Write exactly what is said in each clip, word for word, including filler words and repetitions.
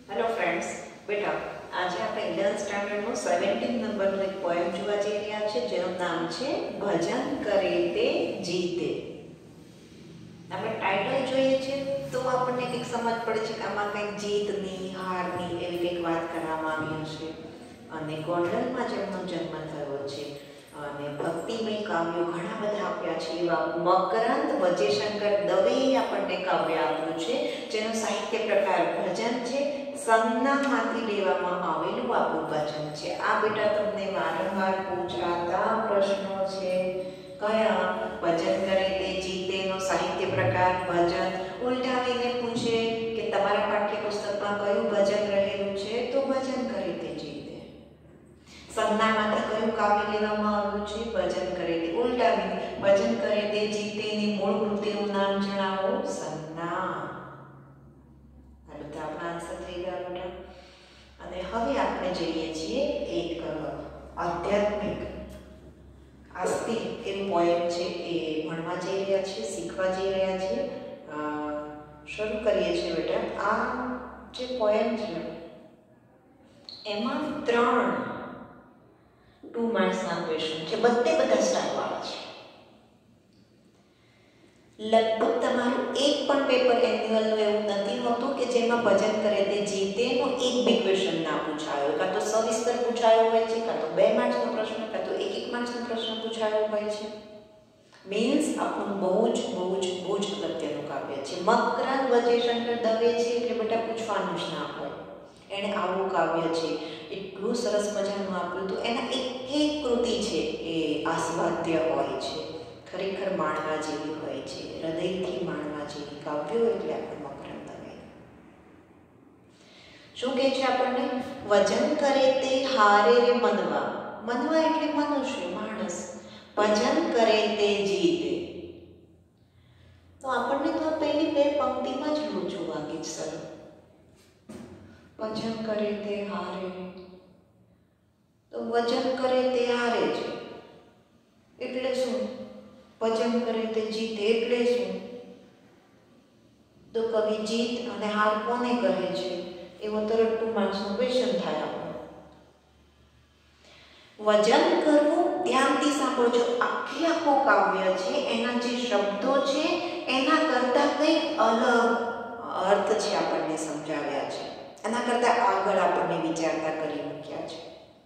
Hello friends, બેટા આજે આપણે ઇલેવન્થ સ્ટાન્ડર્ડનું સેવન્ટીન નંબરનું એક પોએમ જોવા જઈ રહ્યા છે જેનું નામ છે ભજન કરે તે જીતે. આપણે ટાઇટલ જોઈએ છે તો આપણને કંઈક સમજ પડે છે કે આમાં કંઈક જીતની હારની એવી કંઈક વાત કરવામાં આવી હશે. અને ગોંડલમાં જેમનો જન્મ થયો છે અને ભક્તિમય કાવ્યો ઘણા બધા આપ્યા છે એવા મકરંદ વજેશંકર દવેએ આપણને કાવ્ય આપ્યું છે જેનો સાહિત્ય પ્રકાર ભજન છે. સંજ્ઞામાંથી લેવામાં આવેલું આપણું ભજન છે. આ બેટા તમને વારંવાર પૂછાતા પ્રશ્નો છે. કયા? ભજન કરે તે જીતેનો સાહિત્ય પ્રકાર ભજન. ઉલટાવીને પૂછે કે તમારા પાઠ્યપુસ્તકમાં કયું ભજન રહેલું છે તો ભજન કરે તે જીતે. સંજ્ઞામાંથી કયું કાવ્ય લેવામાં આવ્યું છે? ભજન કરે તે. ઉલટાવીને ભજન કરે તે જીતેની મૂળ કૃતિનું નામ જણાવો. સંજ્ઞા. આપણા આન્સર થઈ ગયા બેટા. અને હવે આપણે જઈએ છીએ એક આધ્યાત્મિક આસ્તિક એ પોએમ છે એ ભણવા જઈ રહ્યા છીએ, શીખવા જઈ રહ્યા છીએ. શરૂ કરીએ છીએ બેટા. આ જે પોએમ છે એમાં ત્રણ ટુ માર્ક્સના ક્વેશ્ચન છે. બધે બધા સ્ટાર વાળા છે. લગભગ તમારું એક પણ પેપર એન્યુઅલનું એવું નથી હોતું કે જેમાં ભજન કરે તે જીતેનો એક બી ક્વેશ્ચન ના પૂછાયો. કાં તો સવિસ્તર પૂછાયો હોય છે, કાં તો બે માર્ક્સનો પ્રશ્ન, કાં તો એક એક માર્ક્સનો પ્રશ્ન પૂછાયો હોય છે. મીન્સ આપણું બહુ જ બહુ જ બહુ જ અગત્યનું કાવ્ય છે. મકરંદ વજેશંકર દવે છે એટલે બેટા પૂછવાનું જ ના હોય. એણે આવું કાવ્ય છે એટલું સરસ મજાનું આપ્યું હતું. એના એક એક કૃતિ છે એ આસ્વાદ્ય હોય છે, ખરેખર માણવા જેવી હોય છે, હૃદયથી માણવા જેવી કાવ્યો એટલે આપણે મકરંદ દવે. શું કહે છે આપણને? વજન કરે તે હારે રે મનવા. મનવા એટલે મનુષ્ય, માણસ. ભજન કરે તે જીતે. તો આપણને તો પહેલી બે પંક્તિમાં જ લોચો વાગે જ સર. ભજન કરે તે હારે, તો વજન કરે તે હારે છે એટલે શું? ભજન કરે તે જીતે એટલે શું? તો કવિ જીત અને હાર કોને કહે છે એવો તરત ટુ માર્ક્સનો ક્વેશ્ચન થાય આપણો. વજન કરવું ધ્યાનથી સાંભળજો. આખે આખો કાવ્ય છે એના જે શબ્દો છે એના કરતા કંઈક અલગ અર્થ છે આપણને સમજાવ્યા છે. એના કરતા આગળ આપણને વિચારતા કરી મૂક્યા છે.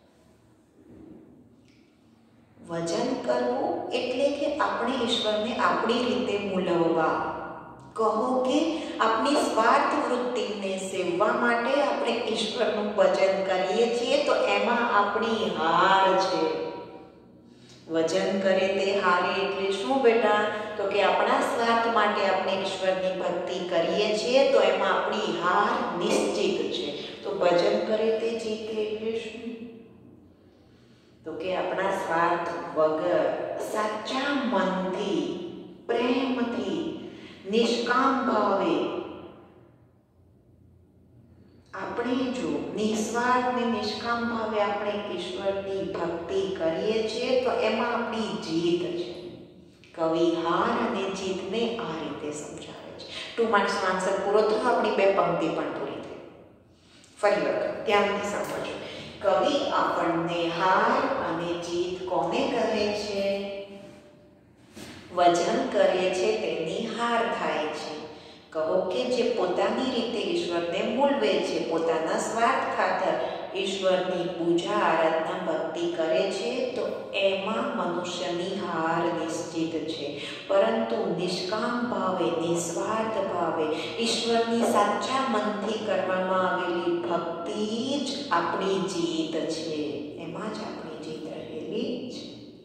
વજન કરવું એટલે કે આપણે ઈશ્વરને આપણી રીતે મૂલવવા. કહો કે આપણી સ્વાર્થ વૃત્તિને સેવવા માટે આપણે ઈશ્વરનું ભજન કરીએ છીએ તો એમાં આપણી હાર છે. વજન કરે તે હારે એટલે શું બેટા? તો કે આપણા સ્વાર્થ માટે આપણે ઈશ્વરની ભક્તિ કરીએ છીએ તો એમાં આપણી હાર નિશ્ચિત છે. તો ભજન કરે તે જીતે એટલે શું? તો કે આપણા સ્વાર્થ વગર સાચા મનથી, પ્રેમથી, નિષ્કામ ભાવે આપણે જો નિસ્વાર્થ ને નિષ્કામ ભાવે આપણે ઈશ્વરની ભક્તિ કરીએ છીએ તો એમાં આપણી જીત છે. કવિ હાર અને જીતને આ રીતે સમજાવે છે. ટુ માર્ક્સનો આન્સર પૂરો થયો. આપણી બે પંક્તિ પણ પૂરી થઈ. ફરી વખત ધ્યાનથી સમજો. કવિ આપણને હાર અને જીત કોને કહે છે? વજન કરે છે તેની હાર થાય છે. કહો કે જે પોતાની રીતે ઈશ્વરને મૂલવે છે, પોતાના સ્વાર્થ ખાતર ઈશ્વરની પૂજા આરાધના ભક્તિ કરે છે તો એમાં મનુષ્યની હાર નિશ્ચિત છે. પરંતુ નિષ્કામ ભાવે, નિસ્વાર્થ ભાવે ઈશ્વરની સાચા મનથી કરવામાં આવેલી ભક્તિ જ આપણી જીત છે. એમાં જ આપણી જીત રહેલી છે.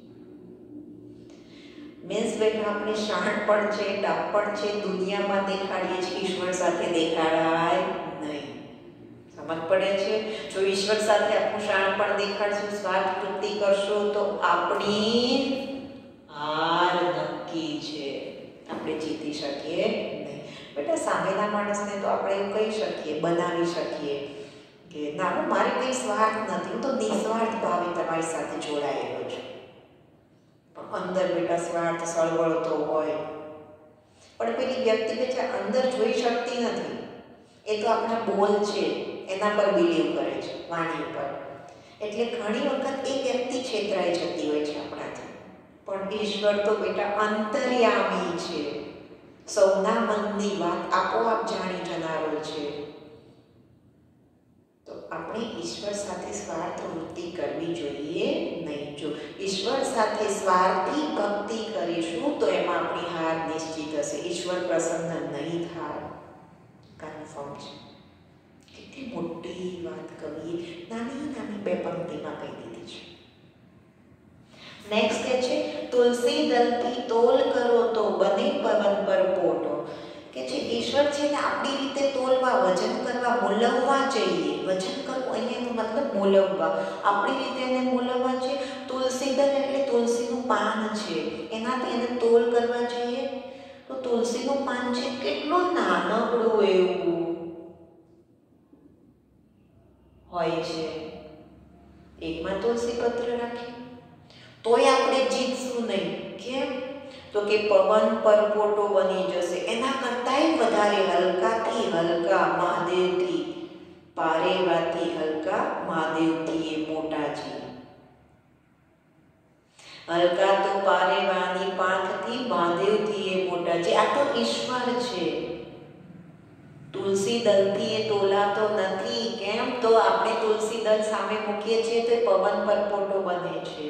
મીન્સ બેટા આપણે શાણપણ છે, ડાપણ છે દુનિયામાં દેખાડીએ છીએ, ઈશ્વર સાથે દેખાડાય નહીં. સમજ પડે છે? જો ઈશ્વર સાથે આપણું શાણપણ દેખાડશું, સ્વાર્થ વૃત્તિ કરશું તો આપણી હાર નક્કી છે. આપણે જીતી શકીએ નહીં. બેટા સામેના માણસને તો આપણે એવું કહી શકીએ, બનાવી શકીએ કે ના મારે કંઈ સ્વાર્થ નથી, હું તો નિસ્વાર્થ ભાવે તમારી સાથે જોડાયેલો છું. અંદર બેટા સ્વાર્થ સળવળતો હોય પણ પેલી વ્યક્તિ બેટા અંદર જોઈ શકતી નથી. એ તો આપણા બોલ છે, એના પર બિલીવ કરે છે, વાણી પર. એટલે ઘણી વખત એ વ્યક્તિ છેતરાઈ જતી હોય છે આપણાથી. પણ ઈશ્વર તો બેટા અંતર્યામી છે, સૌના મનની વાત આપોઆપ જાણી જનારો છે. તો આપણે ઈશ્વર સાથે સ્વાર્થ વૃત્તિ કરવી જોઈએ નહીં. જો ઈશ્વર સાથે સ્વાર્થી ભક્તિ કરીશું તો એમાં આપણી હાર નિશ્ચિત હશે. ઈશ્વર પ્રસન્ન નહીં થાય, કન્ફર્મ છે. કેટલી મોટી વાત કવિએ નાની નાની બે પંક્તિમાં કહી દીધી છે. નેક્સ્ટ કે છે તુલસી દલથી તોલ કરો તો બને પવન પર પોટો. કે જે ઈશ્વર છે ને આપણી રીતે તોલવા, વજન કરવા, મૂલવવા જઈએ. વજન કરવું અહીંયાનો મતલબ મૂલવવા, આપણી રીતે એને મૂલવવા છે. તુલસી દલ એટલે તુલસીનું પાન છે, એનાથી એને તોલ કરવા જઈએ તો તુલસીનું પાન છે કેટલું નાનકડું એવું હોય છે. એકમાં તુલસી પત્ર રાખી તોય આપણે જીતશું નહીં. કેમ? તો કે પવન પરપોટો બની જશે. એના કરતાંય વધારે હલકાથી હલકા મહાદેવથી, પારેવાથી હલકા મહાદેવથી એ મોટા છે. હલકા તો પારેવાની પાંખથી, મહાદેવથી એ મોટા છે. આ તો ઈશ્વર છે. તુલસી દલથી એ તોલાતો નથી. કેમ? તો આપણે તુલસી દલ સામે મૂકીએ છીએ તો પવન પરપોટો બને છે.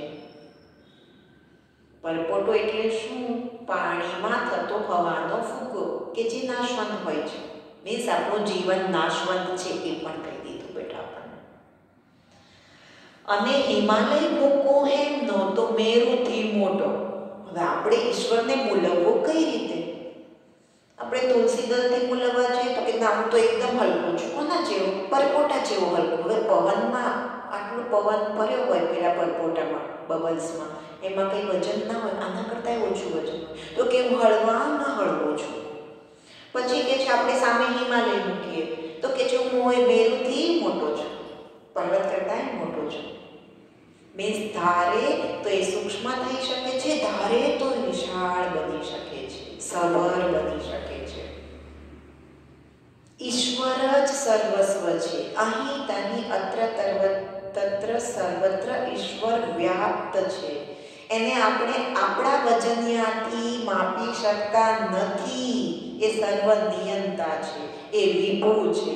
પરપોટો એટલે શું? પાણીમાં થતો હવાનો ફૂગો કે જે નાશવંત હોય છે. મીન્સ આપણું જીવન નાશવંત છે એ પણ કહી દીધું બેટા આપણને. અને હિમાલય મૂકો એમ નો તો મેરુથી મોટો. હવે આપણે ઈશ્વરને મૂલવવો કઈ રીતે? આપણે તુલસી દલથી મૂલવવા છે તો કે ના, હું તો એકદમ હલકું છું. કોના જેવો? પરપોટા જેવો હલકું. હવે પવનમાં આટલું પવન ભર્યો હોય પેલા પરપોટામાં, બબલ્સમાં, એમાં કંઈ વજન ના હોય, આના કરતાં ઓછું વજન હોય તો કે હું હળવામાં હળવો છું. પછી કે છે આપણે સામે હિમાલય મૂકીએ તો કે છે હું એ મેરુથી મોટો છું, પર્વત કરતાં મોટો છું. મીન્સ ધારે તો એ સૂક્ષ્મ થઈ શકે છે, ધારે તો વિશાળ બની શકે છે, સબર બની શકે છે. ઈશ્વર જ સર્વસ્વ છે. અહીં તહીં અત્ર તત્ર સર્વત્ર ઈશ્વર વ્યાપ્ત છે. એને આપણે આપણા વજનિયાથી માપી શકતા નથી. એ સર્વનિયંતા છે, એ વિભુ છે.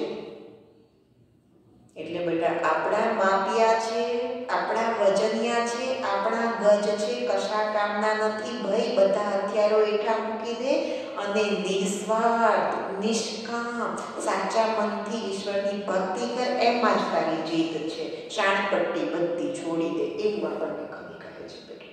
એટલે બેટા આપણા માપ્યા છે, આપણા વજનિયા છે, આપણા ગજ છે, કશા કામના નથી. ભાઈ બધા હથિયારો હેઠા મૂકી દે અને નિસ્વાર્થ, નિષ્કામ, સાચા મનથી ઈશ્વરની ભક્તિ કર. એમાં જ તારી જીત છે. શાણપટ્ટી બધી છોડી દે એવું આપણને કવિ કહે છે બેટા.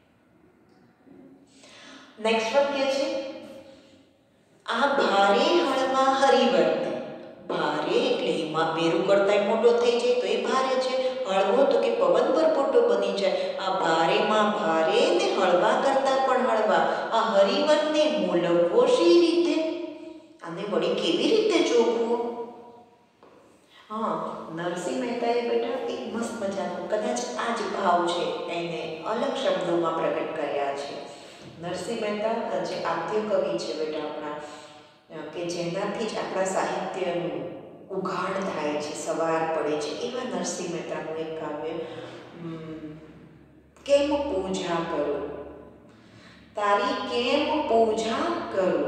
નેક્સ્ટ વન કે છે આ ભારે હળવા હરિવર્તે. ભારે એટલે હિમા મેરુ કરતાં મોટો થઈ જાય તો એ ભારે છે. હળવો તો કે પવન પર પોટો બની જાય. આ ભારેમાં ભારે ને હળવા કરતાં પણ હળવા આ હરિવરને મૂલવવો શી રીતે? આને વળી કેવી રીતે જોવો? હા, નરસિંહ મહેતાએ બેટા એક મસ્ત મજાનું, કદાચ આ જ ભાવ છે એને અલગ શબ્દોમાં પ્રગટ કર્યા છે. નરસિંહ મહેતા જે આદ્ય કવિ છે બેટા આપણા, કે જેનાથી જ આપણા સાહિત્યનું ઉઘાડ થાય છે, સવાર પડે છે, એવા નરસિંહ મહેતાનું એક કાવ્ય કેમ પૂજા કરો, તારી કેમ પૂજા કરો.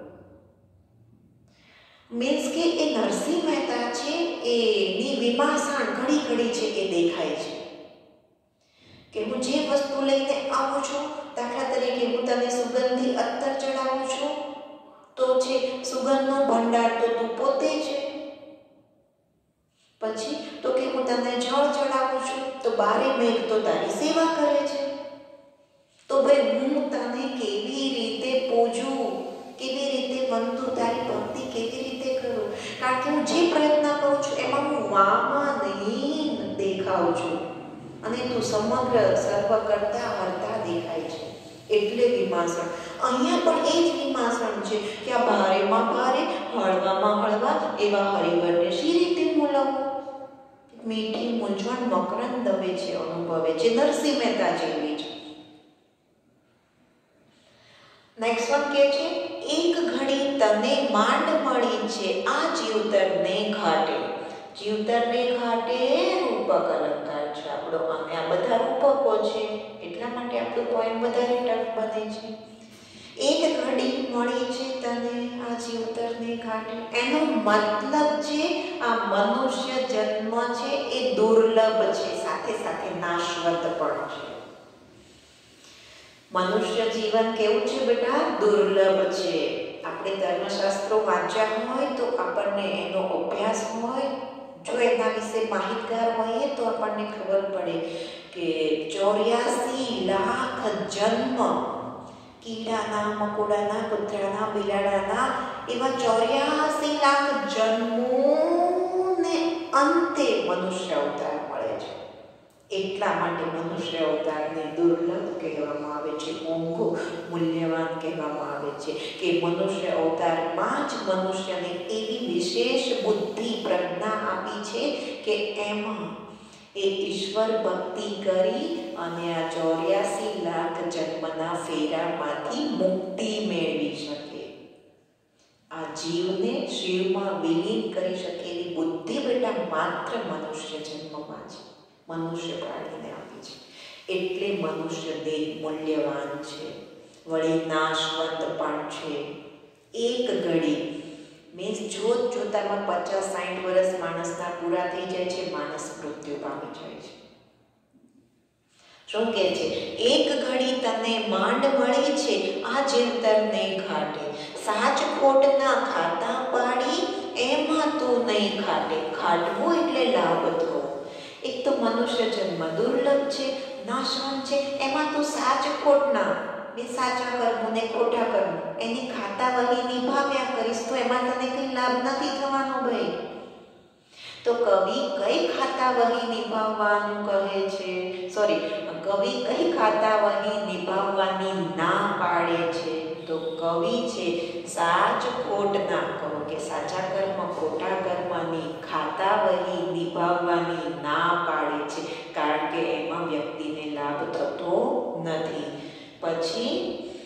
મીન્સ કે એ નરસિંહ મહેતા છે એની વિમાસાણ ઘડી ઘડી છે એ દેખાય છે કે હું જે વસ્તુ લઈને આવું છું, દાખલા તરીકે હું તને સુગંધી અત્તર ચડાવું છું તો છે સુગંધનો ભંડાર તો તું પોતે છે. પછી તો કે હું તને જળ ચડાવું છું તો બારે મેઘ તો તારી સેવા કરે છે. તો ભાઈ હું તને કેવી રીતે પૂજું, કેવી રીતે વંદુ, તારી ભક્તિ કેવી રીતે કરું? કારણ કે હું જે પ્રયત્ન કરું છું એમાં હું વામાં નહીં દેખાઉં છું અને તું સમગ્ર સર્વ કરતા હરતા દેખાય છે. એટલે વિમાસણ અહીંયા પણ એ જ વિમાસણ છે કે આ ભારેમાં ભારે, હળવામાં હળવા એવા હરિવરને શી રીતે મૂલવવું? મીઠી મૂંઝવણ મકરંદ દવે છે, અનુભવે છે. નરસિંહ મહેતા જેવી છે. નેક્સ્ટ વન કે છે એક ઘડી તને માંડ મળી છે આ જીવતરને ઘાટે. જીવતરને ઘાટે રૂપક અલંકાર છે આપણો, અને આ બધા રૂપકો છે એટલા માટે આપણું પોઈમ વધારે ટફ બને છે. એક ઘડી મળી છે તને આ જીવતરને ઘાટે, એનો મતલબ છે આ મનુષ્ય જન્મ છે એ દુર્લભ છે, સાથે સાથે નાશવંત પણ છે. મનુષ્ય જીવન કેવું છે બેટા? દુર્લભ છે. આપણે ધર્મશાસ્ત્રો વાંચ્યા હોય તો આપણને એનો અભ્યાસ હોય, જો એના વિશે માહિતગાર હોઈએ તો આપણને ખબર પડે કે ચોર્યાસી લાખ જન્મ, કીડાના, મકોડાના, કૂતરાના, બિલાડાના, એવા ચોર્યાસી લાખ જન્મોને અંતે મનુષ્ય અવતાર મળે છે. એટલા માટે મનુષ્ય અવતારને દુર્લભ કહેવામાં આવે છે, મોંઘો, મૂલ્યવાન કહેવામાં આવે છે કે મનુષ્ય અવતારમાં જ મનુષ્યને એવી વિશેષ બુદ્ધિ, પ્રજ્ઞા આપી છે કે એમાં એ ઈશ્વર ભક્તિ કરી અને આ ચોર્યાસી લાખ જન્મના ફેરામાંથી મુક્તિ મેળવી શકે, આ જીવને શિવમાં વિલીન કરી શકે એવી બુદ્ધિ બેટા માત્ર મનુષ્ય જન્મમાં છે, મનુષ્ય પ્રાણીને આપી છે. એટલે મનુષ્ય દેહ મૂલ્યવાન છે, વળી નાશવંત પણ છે. એક ઘડી મીન્સ જોત જોતામાં પચાસ સાઠ વર્ષ માણસના પૂરા થઈ જાય છે, માણસ મૃત્યુ પામી જાય છે. શું કહે છે? એક ઘડી તને માંડ મળી છે આ જીવતરને ઘાટે, સાચ ખોટના ખાતા પાડી એમાં તું નહીં ખાટે. ખાટવું એટલે લાભ થવો. એક તો મનુષ્ય જન્મ દુર્લભ છે, નાશવંત છે, એમાં તું સાચ ખોટના બે સાચા કર્મો ને ખોટા કર્મો એની ખાતા વહી નિભાવ્યા કરીશ તો એમાં તને કઈ લાભ નથી થવાનો ભાઈ. તો કવિ કઈ ખાતા વહી નિભાવવાનું કહે છે? સોરી, કવિ કઈ ખાતા વહી નિભાવવાની ના પાડે છે? તો કવિ છે સાચ ખોટના, કહો કે સાચા કર્મ ખોટા કર્મની ખાતા વહી નિભાવવાની ના પાડે છે, કારણ કે એમાં વ્યક્તિને લાભ થતો નથી. પછી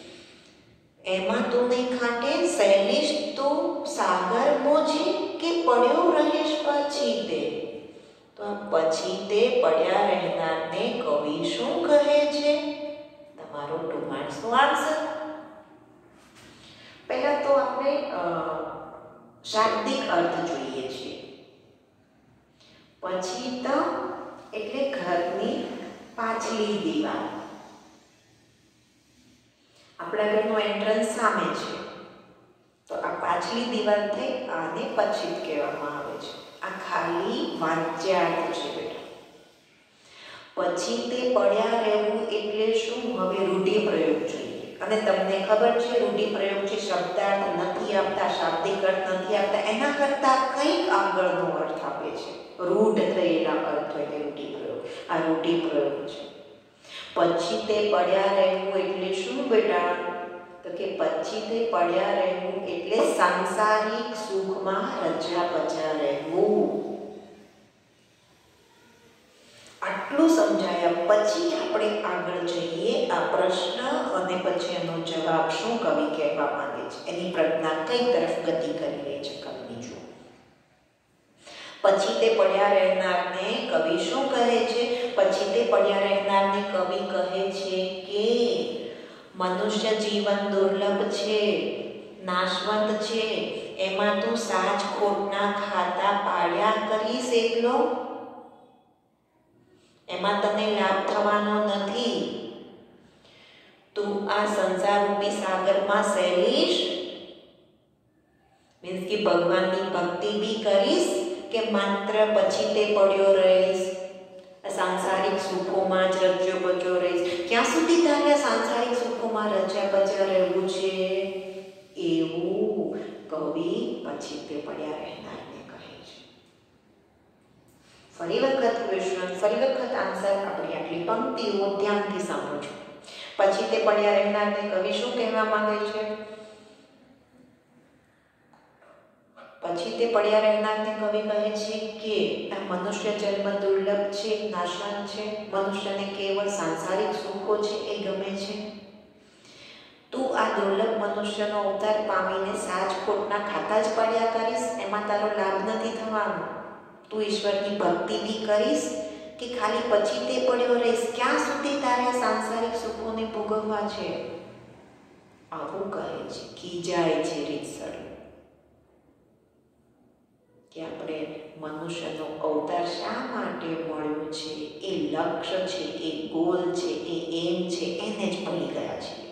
એમાં તું નહીં ખાટે, શૈલેષ તું સાગર મોજે કે પડ્યો રહેશ પછી તે. તો આ પછી તે પડ્યા રહેનારને કવિ શું કહે છે? તમારો ટુ માર્ક્સનો આન્સર. પહેલા તો આપણે શાબ્દિક અર્થ જોઈએ છીએ. પછી તો એટલે ઘરની પાછલી દીવાલ. આપણા ઘરનું એન્ટ્રન્સ સામે છે તો આ પાછલી દીવાલ થઈ, આને પછીત કહેવામાં આવે છે. આ ખાલી વાચ્યાર્થ છે બેટા. પછી તે પડ્યા રહેવું એટલે શું? હવે રૂઢિપ્રયોગ જોઈએ. અને તમને ખબર છે રૂઢિપ્રયોગ છે શબ્દાર્થ નથી આપતા, શાબ્દિક અર્થ નથી આપતા, એના કરતા કંઈક આગળનો અર્થ આપે છે. રૂઢ થયેલા અર્થ એટલે રૂઢિપ્રયોગ. આ રૂઢિપ્રયોગ છે. પછી તે પડ્યા રહેવું એટલે શું બેટા? તો કે પછી તે પડ્યા રહેવું એટલે સાંસારિક સુખમાં રચ્યા પચ્યા રહેવું. આટલું સમજાયા પછી આપણે આગળ જઈએ આ પ્રશ્ન અને પછી એનો જવાબ શું કવિ કહેવા માંગે છે, એની પ્રજ્ઞા કઈ તરફ ગતિ કરી રહી છે કવિ જો. પછી તે પડ્યા રહેનારને કવિ શું કહે છે? પછી તે પડ્યા રહેનારને કવિ કહે છે કે મનુષ્ય જીવન દુર્લભ છે, નાશવંત છે, એમાં તું સાચ ખોટના ખાતા પાડ્યા કરીશ એકલો, એમાં તને લાભ થવાનો નથી. તું આ સંસારરૂપી સાગરમાં સહેલીશ, મીન્સ કે ભગવાનની ભક્તિ બી કરીશ કે માત્ર પછી તે પડ્યો રહીશ, સાંસારિક સુખોમાં જ રચ્યો પચ્યો રહીશ? ક્યાં સુધી તારે સાંસારિક સુખોમાં રચ્યા પચ્યા રહેવું છે? એવું કવિ પછી તે પડ્યા રહેનારને કહે છે. ફરી વખત ક્વેશ્ચન, ફરી વખત આન્સર, આપણી આટલી પંક્તિઓ ધ્યાનથી સાંભળજો. પછી તે પડ્યા રહેનારને કવિ શું કહેવા માંગે છે? પછી તે પડ્યા રહેનારને કવિ કહે છે કે આ મનુષ્ય જન્મ દુર્લભ છે, નાશવંત છે, મનુષ્યને કેવળ સાંસારિક સુખો છે એ ગમે છે. તું આ દુર્લભ મનુષ્યનો અવતાર પામીને સાચ ખોટના ખાતા જ પડ્યા કરીશ, એમાં તારો લાભ નથી થવાનો. તું ઈશ્વરની ભક્તિ બી કરીશ કે ખાલી પછી તે પડ્યો રહીશ? ક્યાં સુધી તારે સાંસારિક સુખોને ભોગવવા છે? આવું કહે છે, ખીજાય છે રીતસર કે આપણે મનુષ્યનો અવતાર શા માટે મળ્યો છે, એ લક્ષ્ય છે, એ ગોલ છે, એ એમ છે, એને જ ભૂલી ગયા છીએ.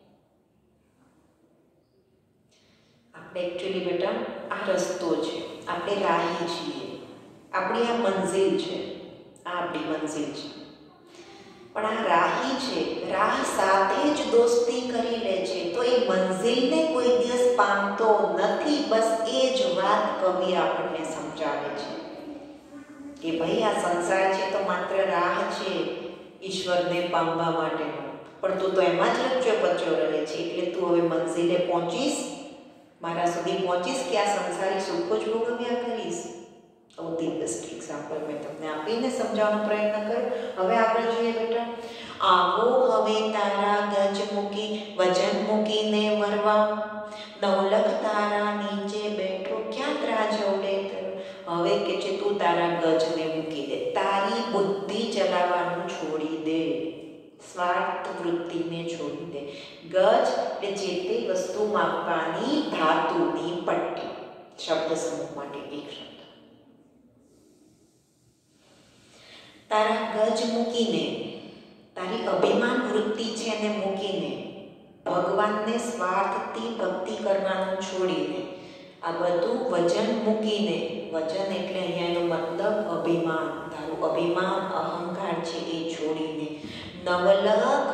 આપણે એકચ્યુઅલી બેટા આ રસ્તો છે, આપણે રાહી છીએ, આપણી આ મંઝિલ છે, આ આપણી મંઝિલ છે. પણ આ રાહી છે, રાહ સાથે જ દોસ્તી કરી લે છે તો એ મંઝિલને કોઈ દિવસ પામતો નથી. બસ એ જ વાત કવિ આપણને સમજાવે છે કે ભાઈ આ સંસાર છે તો માત્ર રાહ છે ઈશ્વરને પામવા માટેનો, પણ તું તો એમાં જ રચ્યો પચ્યો રહે છે. એટલે તું હવે મંઝિલે પહોંચીશ, મારા સુધી પહોંચીશ કે આ સંસારી સુખો જ ભોગવ્યા કરીશ? સૌથી બેસ્ટ એક્ઝામ્પલ મેં તમને આપીને સમજાવવાનો પ્રયત્ન કર્યો. હવે આગળ જોઈએ બેટા. આવો હવે તારા ગજ મૂકી વજન મૂકીને વરવા, નવલખ તારા નીચે બેઠો ક્યાં ત્રાજવડે તર. હવે કે છે તું તારા ગજને મૂકી દે, તારી બુદ્ધિ ચલાવવાનું છોડી દે, સ્વાર્થ વૃત્તિને છોડી દે. ગજ એટલે જે તે વસ્તુ માપવાની ધાતુની પટ્ટી, શબ્દ સમૂહ માટે એક શબ્દ. તારા ગજ મૂકીને, તારી અભિમાન વૃત્તિ છે એને મૂકીને, ભગવાનને સ્વાર્થથી ભક્તિ કરવાનું છોડીને, આ બધું વજન મૂકીને, વજન એટલે અહીંયા એનો મતલબ અભિમાન, તારું અભિમાન અહંકાર છે એ છોડીને, નવલખ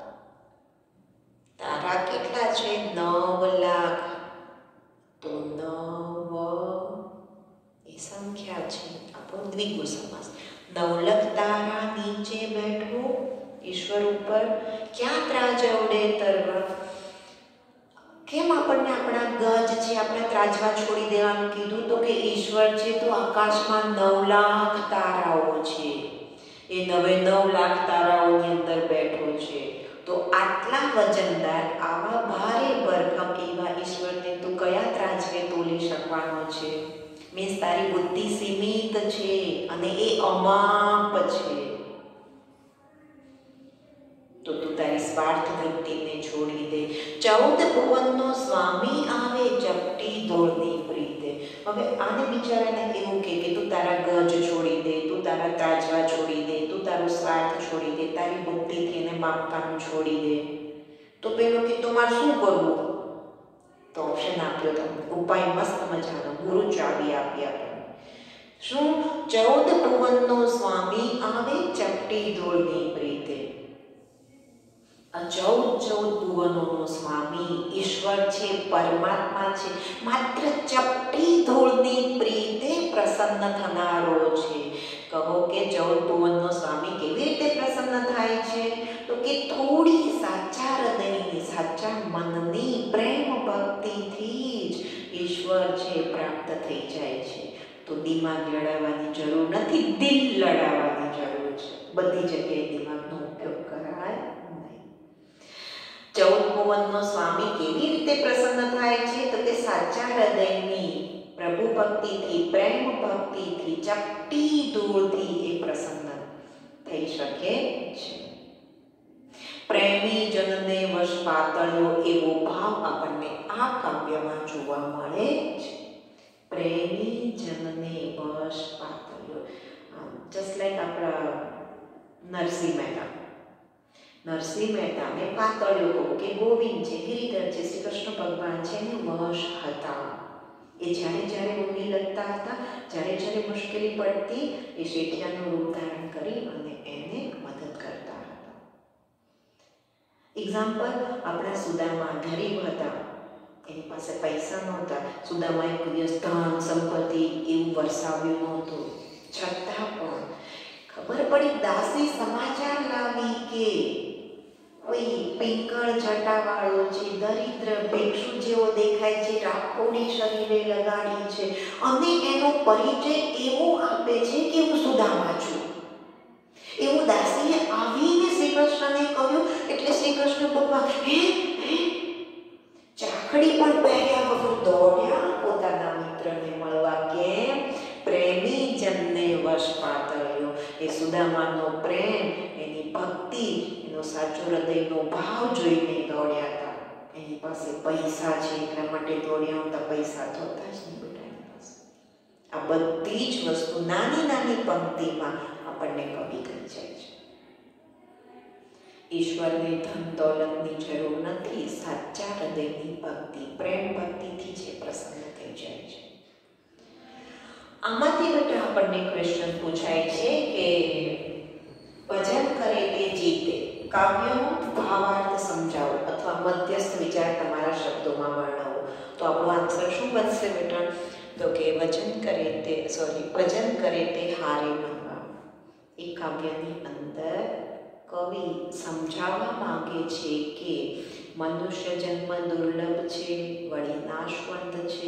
તારા કેટલા છે? નવ લાખ. તો નવ એ સંખ્યા છે, આપણો દ્વિગુ સમાસ. નવલખ તારા નીચે બેઠો, ઈશ્વર ઉપર ક્યાં ત્રાજવડે તરવા. કેમ આપણને આપણા ગજ છે આપણા ત્રાજવા છોડી દેવાનું કીધું? તો કે ઈશ્વર છે તો આકાશમાં નવ લાખ તારાઓ છે, એ નવે નવ લાખ તારાઓની અંદર બેઠો છે. તો આટલા વજનદાર, આવા ભારે ભરખમ એવા ઈશ્વરને તું કયા ત્રાજવે તોલી શકવાનો છે? મીન્સ તારી બુદ્ધિ સીમિત છે અને એ અમાપ છે. તો તું તારી સ્વાર્થ વૃત્તિને છોડી દે. ચૌદ ભુવનનો સ્વામી આવે ચપટી ધોળની પ્રીતે. હવે આને બિચારાને એવું કે કે તું તારા ગજ છોડી દે, તું તારા ત્રાજવા છોડી દે, તું તારો સ્વાર્થ છોડી દે, તારી બુદ્ધિથી એને માપવાનું છોડી દે. તો પેલો કે તો મારે શું કરવું? તો ઓપ્શન આપ્યો તમને, ઉપાય મસ્ત મજાનો, ગુરુ ચાવી આપી આપણને. શું? ચૌદ ભુવનનો સ્વામી આવે ચપટી ધોળની પ્રીતે. આ ચૌદ ચૌદ ભુવનોનો સ્વામી ઈશ્વર છે, પરમાત્મા છે, માત્ર ચપટી ધૂળની પ્રીતે પ્રસન્ન થનારો છે. કહો કે ચૌદ ભુવનનો સ્વામી કેવી રીતે પ્રસન્ન થાય છે? તો કે થોડી સાચા હૃદયની, સાચા મનની પ્રેમ ભક્તિથી જ ઈશ્વર છે પ્રાપ્ત થઈ જાય છે. તો દિમાગ લડાવવાની જરૂર નથી, દિલ લડાવવાની જરૂર છે. બધી જગ્યાએ દિમાગનો ઉપયોગ કરાય. ચૌદ ભુવનનો સ્વામી કેવી રીતે પ્રસન્ન થાય છે? તો કે સાચા હૃદયની પ્રભુ ભક્તિથી, પ્રેમ ભક્તિથી, ચપટી ધૂળથી એ પ્રસન્ન થઈ શકે છે. પ્રેમી જનને વશ પાતળ્યો એવો ભાવ આપણને આ કાવ્યમાં જોવા મળે છે. પ્રેમી જનને વશ પાતળ્યો, જસ્ટ લાઈક આપણા નરસિંહ મહેતા. નરસિંહ મહેતાને પાતળ્યો કહો કે ગોવિંદ છે, ગિરિધર છે, શ્રી કૃષ્ણ ભગવાન છે એને વશ હતા. એ જ્યારે જ્યારે ઊંઘી લગતા હતા, જ્યારે જ્યારે મુશ્કેલી પડતી, એ શેઠિયાનું રૂપ ધારણ કરી અને એને મદદ કરતા હતા. એક્ઝામ્પલ, આપણા સુદામા ગરીબ હતા, એની પાસે પૈસા નહોતા. સુદામા એક દિવસ ધન સંપત્તિ એવું વરસાવ્યું નહોતું, છતાં પણ ખબર પડી દાસી સમાચાર લાવી કે કોઈ પિંકળ જટાવાળો છે, દરિદ્ર ભિક્ષુ જેવો દેખાય છે, રાખોડી શરીરે લગાડી છે અને એનો પરિચય એવો આપે છે કે હું સુદામા છું. એવું દાસીએ આવીને શ્રી કૃષ્ણને કહ્યું. એટલે શ્રી કૃષ્ણ ભગવાન હે હે ચાકડી પણ પહેર્યા વગર દોડ્યા પોતાના મિત્રને મળવા. કેમ? પ્રેમી જન રસ પાતળ્યો, એ સુદામાનો પ્રેમ, એની ભક્તિ, એનો સાચો હૃદયનો ભાવ જોઈને દોડ્યા હતા. એની પાસે પૈસા છે એટલા માટે દોડ્યા હતા, પૈસા તો હતા જ નહીં બેટા એની પાસે. આ બધી જ વસ્તુ નાની નાની પંક્તિમાં આપણને કવિ કહી જાય છે. ઈશ્વરને ધન દોલતની જરૂર નથી, સાચા હૃદયની ભક્તિ, પ્રેમ ભક્તિથી જે પ્રસન્ન થઈ જાય છે. આમાંથી બેટા આપણને ક્વેશ્ચન પૂછાય છે કે ભજન કરે તે જીતે, કાવ્યનો ભાવાર્થ સમજાવો અથવા મધ્યસ્થ વિચાર તમારા શબ્દોમાં વર્ણવો. તો આપણો આન્સર શું બનશે બેટા? તો કે વચન કરે તે સોરી ભજન કરે તે હારે મનવા. એ કાવ્યની અંદર કવિ સમજાવવા માંગે છે કે મનુષ્ય જન્મ દુર્લભ છે, વળી નાશવંત છે.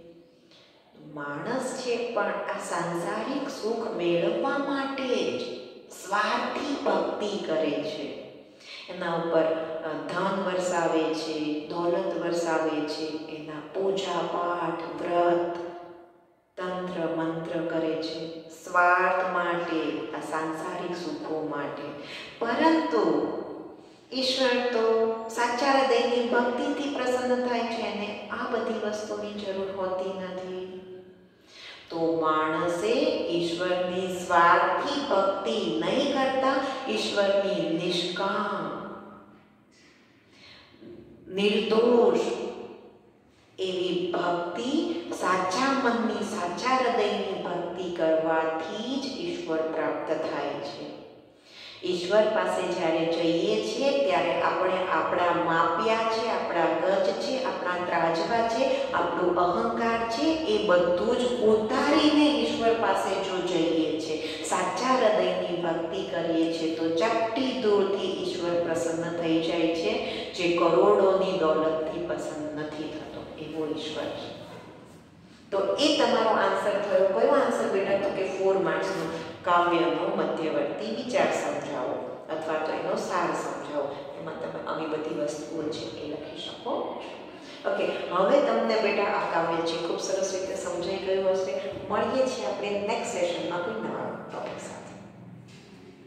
માણસ છે પણ આ સાંસારિક સુખ મેળવવા માટે જ સ્વાર્થી ભક્તિ કરે છે. એના ઉપર ધન વરસાવે છે, દોલત વરસાવે છે, એના પૂજા પાઠ વ્રત તંત્ર મંત્ર કરે છે સ્વાર્થ માટે, આ સાંસારિક સુખો માટે. પરંતુ ઈશ્વર તો સાચા હૃદયની ભક્તિથી પ્રસન્ન થાય છે અને આ બધી વસ્તુની જરૂર હોતી નથી. તો માણસે ઈશ્વરની સ્વાર્થી ભક્તિ નહીં કરતા ઈશ્વરની નિષ્કામ નિર્દોષ એવી ભક્તિ, સાચા મનની સાચા હૃદયની ભક્તિ કરવાથી જ ઈશ્વર પ્રાપ્ત થાય છે. ઈશ્વર પાસે જ્યારે જઈએ છીએ ત્યારે આપણે આપણા માપ્યા છે, આપણા ગજ છે, આપણા ત્રાજવા છે, આપણું અહંકાર છે, એ બધું જ ઉતારીને ઈશ્વર પાસે જો જઈએ છીએ, સાચા હૃદયની ભક્તિ કરીએ છીએ તો ચપટી દૂરથી ઈશ્વર પ્રસન્ન થઈ જાય છે, જે કરોડોની દોલતથી પસંદ નથી થતો એવો ઈશ્વર છે. તો એ તમારો આન્સર થયો. કયો આન્સર બેટા? તો કે ફોર માર્ક્સનો કાવ્યનો મધ્યવર્તી વિચાર સમજાવો અથવા તો એનો સાર સમજાવો. એમાં તમે આવી બધી વસ્તુઓ છે એ લખી શકો. ઓકે, હવે તમને બેટા આ કાવ્ય છે ખૂબ સરસ રીતે સમજાઈ ગયું હશે. મળીએ છીએ આપણે નેક્સ્ટ સેશનમાં કોઈ નવા ટોપિક સાથે.